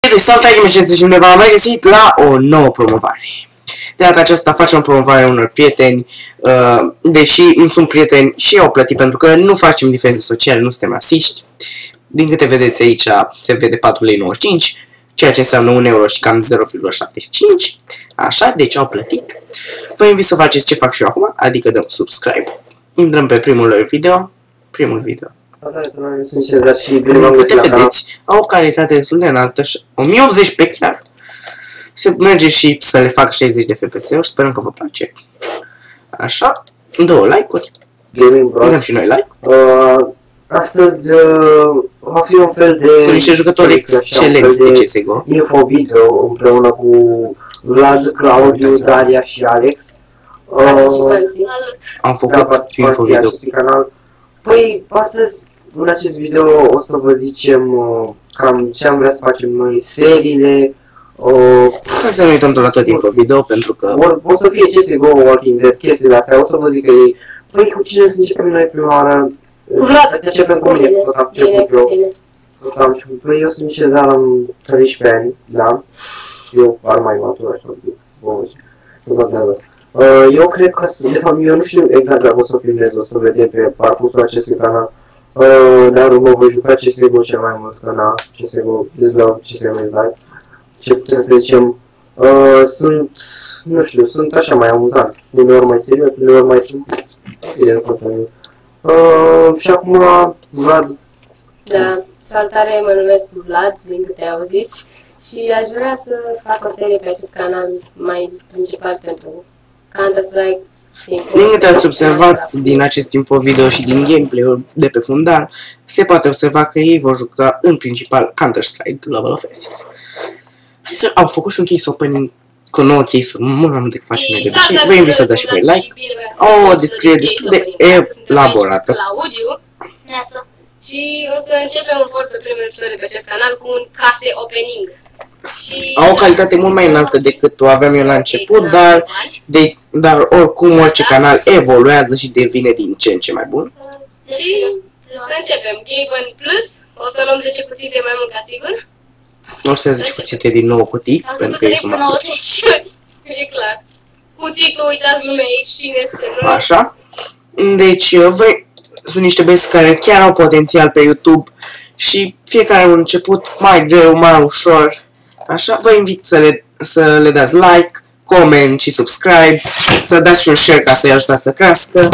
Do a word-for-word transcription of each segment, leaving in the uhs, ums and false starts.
Ok, deci salutare, Ghimeșențe, și undeva am mai găsit la o nouă promovare. De data aceasta facem o promovare unor prieteni, uh, deși nu sunt prieteni și au plătit pentru că nu facem diferențe sociale, nu suntem rasiști. Din câte vedeți aici se vede patru lei nouăzeci și cinci, ceea ce înseamnă un euro și cam zero virgulă șaptezeci și cinci. Așa, deci au plătit. Vă invit să faceți ce fac și eu acum, adică dăm subscribe. Intrăm pe primul lor video, primul video. Din câte vedeți, au o calitate destul de înaltă, o mie optzeci pe chiar. Se merge și să le fac șaizeci de F P S-uri, sperăm că vă place. Așa, două like-uri. Dăm și noi like. Uh, astăzi uh, va fi un fel de... Sunt niște jucători excelenți de C S G O. Info-video împreună cu Vlad, Claudiu, Daria și Alex. Uh, Am făcut info-video. Păi, astăzi, în acest video, o să vă zicem uh, cam ce am vrea să facem noi, seriile. Uh, Hai să nu uităm tot la tot info-video, pentru că... O, o să fie C S G O, Walking Dead, chestiile astea, o să vă zic că ei... Păi, cu cine să începem noi prima oară? Vlad, să începem cu mine, tot am început eu. Tot am început. Păi, eu sunt Cezar, am treisprezece ani, da? Eu ar mai matur, așa, vă zic. Uh, eu cred că, de fapt, eu nu știu exact dacă o să filmez, o să vedem pe parcursul acestui canal. Uh, dar mă voi juca C S G O cel mai mult, că na, C S G O, îți dau C S G O, îți dai. Ce putem să zicem, uh, sunt, nu știu, sunt așa mai amuzant. Uneori mai serios, uneori mai... Uh, și acum, Vlad. Da, salutare, mă numesc Vlad, din câte auziți. Și aș vrea să fac o serie pe acest canal, mai principal pentru Counter-Strike. Din câte ați observat din acest info video și din gameplay-ul de pe fundal, se poate observa că ei vor juca în principal Counter-Strike Global Offensive. Hai să... Au făcut și un case opening cu nouă case-uri, mult mai mult decât facem noi de obicei. Vă invit să dați și pe like. Au o descriere destul de elaborată. Și o să începem în forță primul episod pe acest canal cu un case opening. Și au o calitate mult mai înaltă decât o aveam eu la început, dar, de, dar oricum orice canal evoluează și devine din ce în ce mai bun. Și să începem. Gaven Plus, o să luăm zece cuțite mai mult ca sigur. O să zece cuțite din nouă cutii, pentru că ei sunt mai fruți. E clar. Cuțitul, uitați lumea aici, cine este, nu? Așa. Deci, voi sunt niște băieți care chiar au potențial pe YouTube și fiecare un început mai greu, mai ușor. Așa, vă invit să le, să le dați like, comment și subscribe, să dați și un share ca să-i ajutați să crească.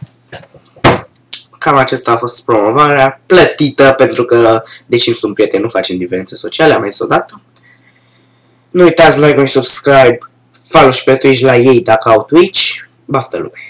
Cam acesta a fost promovarea, plătită, pentru că, deși nu sunt prieteni, nu facem diferențe sociale, am mai zis odată. Nu uitați like și subscribe, follow și pe Twitch la ei dacă au Twitch. Baftă lume!